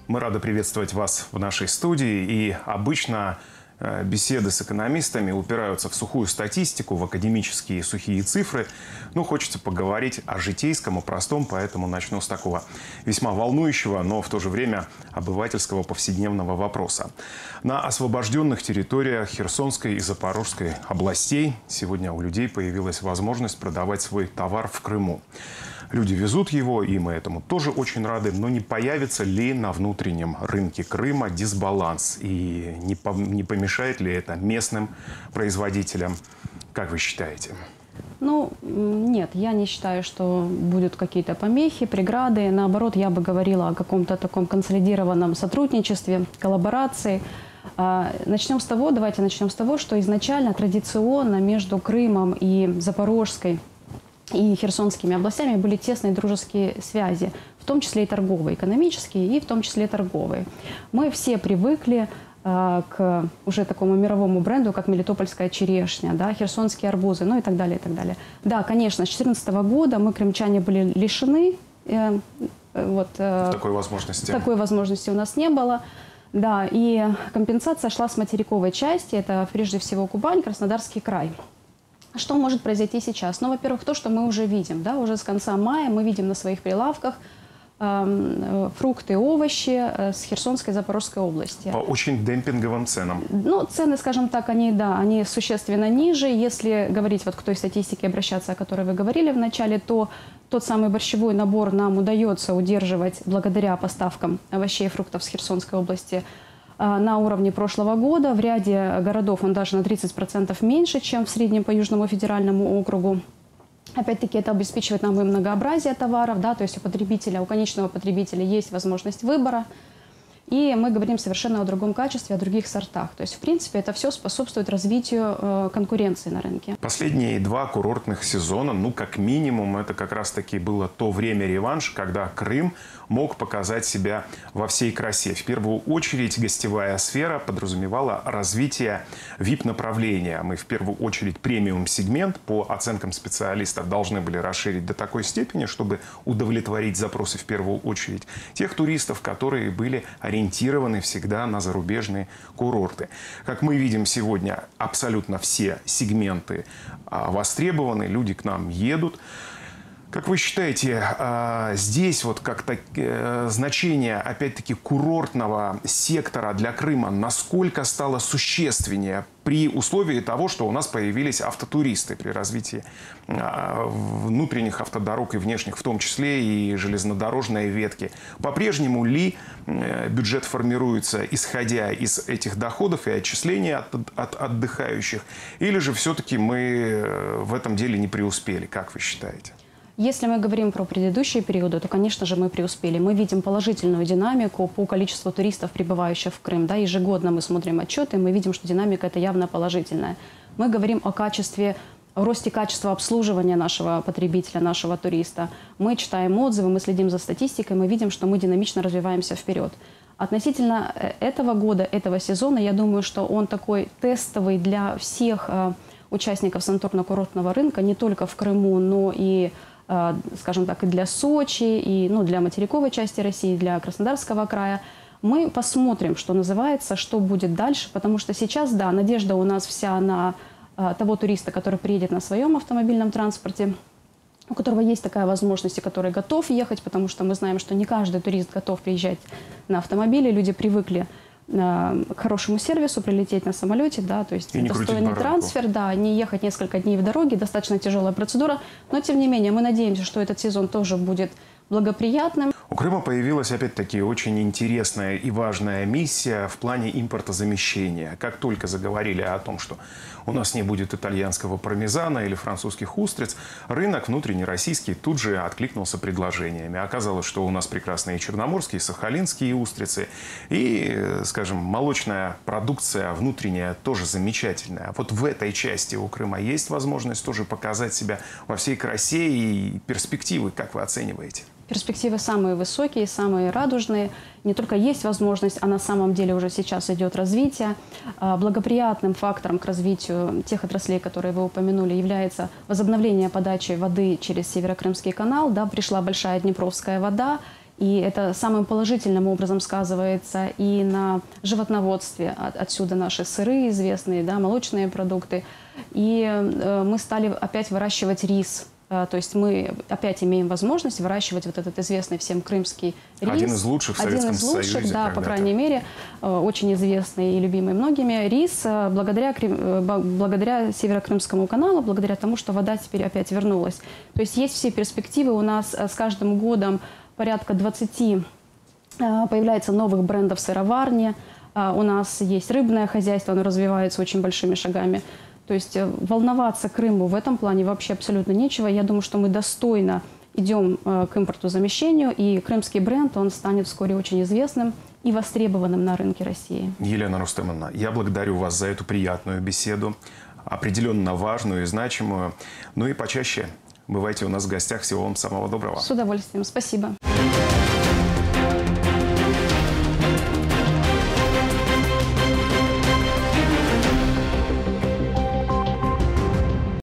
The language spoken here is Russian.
Мы рады приветствовать вас в нашей студии. И обычно беседы с экономистами упираются в сухую статистику, в академические сухие цифры. Но хочется поговорить о житейском и простом, поэтому начну с такого весьма волнующего, но в то же время обывательского повседневного вопроса. На освобожденных территориях Херсонской и Запорожской областей сегодня у людей появилась возможность продавать свой товар в Крыму. Люди везут его, и мы этому тоже очень рады. Но не появится ли на внутреннем рынке Крыма дисбаланс? И не помешает ли это местным производителям? Как вы считаете? Ну, нет, я не считаю, что будут какие-то помехи, преграды. Наоборот, я бы говорила о каком-то таком консолидированном сотрудничестве, коллаборации. Начнем с того, давайте начнем с того, что изначально традиционно между Крымом и Запорожской и Херсонскими областями были тесные дружеские связи, в том числе и торговые, экономические, и в том числе и торговые. Мы все привыкли к уже такому мировому бренду, как мелитопольская черешня, да, херсонские арбузы, ну и так далее, и так далее. Да, конечно, с 2014 года мы, крымчане, были лишены такой возможности. Такой возможности у нас не было. Да, и компенсация шла с материковой части, это прежде всего Кубань, Краснодарский край. Что может произойти сейчас? Ну, во-первых, то, что мы уже видим. Да, уже с конца мая мы видим на своих прилавках фрукты, овощи с Херсонской и Запорожской области. По очень демпинговым ценам. Ну, цены, скажем так, они существенно ниже. Если говорить вот к той статистике, обращаться, о которой вы говорили в начале, то тот самый борщевой набор нам удается удерживать благодаря поставкам овощей и фруктов с Херсонской области на уровне прошлого года. В ряде городов он даже на 30% меньше, чем в среднем по Южному федеральному округу. Опять-таки это обеспечивает нам и многообразие товаров, да, то есть у конечного потребителя есть возможность выбора. И мы говорим совершенно о другом качестве, о других сортах. То есть, в принципе, это все способствует развитию конкуренции на рынке. Последние два курортных сезона, ну, как минимум, это как раз-таки было то время реванш, когда Крым мог показать себя во всей красе. В первую очередь гостевая сфера подразумевала развитие VIP-направления. Мы в первую очередь премиум-сегмент, по оценкам специалистов, должны были расширить до такой степени, чтобы удовлетворить запросы в первую очередь тех туристов, которые были ориентированы всегда на зарубежные курорты. Как мы видим сегодня, абсолютно все сегменты востребованы, люди к нам едут. Как вы считаете, здесь вот как-то значение, опять-таки, курортного сектора для Крыма насколько стало существеннее при условии того, что у нас появились автотуристы при развитии внутренних автодорог и внешних, в том числе и железнодорожные ветки? По-прежнему ли бюджет формируется, исходя из этих доходов и отчислений от отдыхающих? Или же все-таки мы в этом деле не преуспели, как вы считаете? Если мы говорим про предыдущие периоды, то, конечно же, мы преуспели. Мы видим положительную динамику по количеству туристов, прибывающих в Крым. Да, ежегодно мы смотрим отчеты, и мы видим, что динамика это явно положительная. Мы говорим о качестве, о росте качества обслуживания нашего потребителя, нашего туриста. Мы читаем отзывы, мы следим за статистикой, мы видим, что мы динамично развиваемся вперед. Относительно этого года, этого сезона, я думаю, что он такой тестовый для всех участников санаторно-курортного рынка, не только в Крыму, но и, скажем так, и для Сочи, и для материковой части России, для Краснодарского края. Мы посмотрим, что называется, что будет дальше, потому что сейчас, да, надежда у нас вся на того туриста, который приедет на своем автомобильном транспорте, у которого есть такая возможность и который готов ехать, потому что мы знаем, что не каждый турист готов приезжать на автомобиле, люди привыкли к хорошему сервису, прилететь на самолете, да, то есть достойный трансфер, да, не ехать несколько дней в дороге, достаточно тяжелая процедура, но тем не менее мы надеемся, что этот сезон тоже будет благоприятным. У Крыма появилась, опять-таки, очень интересная и важная миссия в плане импортозамещения. Как только заговорили о том, что у нас не будет итальянского пармезана или французских устриц, рынок внутренний российский тут же откликнулся предложениями. Оказалось, что у нас прекрасные черноморские, сахалинские устрицы. И, скажем, молочная продукция внутренняя тоже замечательная. Вот в этой части у Крыма есть возможность тоже показать себя во всей красе и перспективы, как вы оцениваете? Перспективы самые высокие, самые радужные. Не только есть возможность, а на самом деле уже сейчас идет развитие. Благоприятным фактором к развитию тех отраслей, которые вы упомянули, является возобновление подачи воды через Северокрымский канал. Да, пришла большая Днепровская вода, И это самым положительным образом сказывается и на животноводстве. Отсюда наши сыры известные, да, молочные продукты. И мы стали опять выращивать рис. То есть мы опять имеем возможность выращивать вот этот известный всем крымский рис. Один из лучших в Советском Союзе. Да, когда-то. по крайней мере, очень известный и любимый многими. Рис благодаря Северо-Крымскому каналу, благодаря тому, что вода теперь опять вернулась. То есть есть все перспективы. У нас с каждым годом порядка 20 появляется новых брендов сыроварни. У нас есть рыбное хозяйство, оно развивается очень большими шагами. То есть волноваться Крыму в этом плане вообще абсолютно нечего. Я думаю, что мы достойно идем к импортозамещению, и крымский бренд, он станет вскоре очень известным и востребованным на рынке России. Елена Рустемовна, я благодарю вас за эту приятную беседу, определенно важную и значимую. Ну и почаще бывайте у нас в гостях. Всего вам самого доброго. С удовольствием. Спасибо.